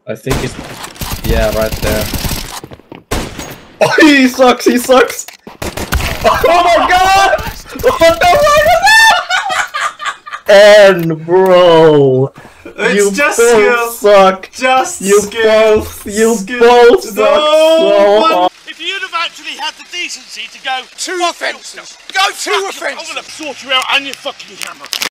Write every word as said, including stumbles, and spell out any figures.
I think it's... Yeah, right there. Oh, he sucks, he sucks! Oh my god! What the fuck is that? And bro! It's you just both skill. suck! Just you skill. both, you skill. both suck no, so hard! If you'd have actually had the decency to go Two offences! Go two offences! I'm gonna sort you out on your fucking camera.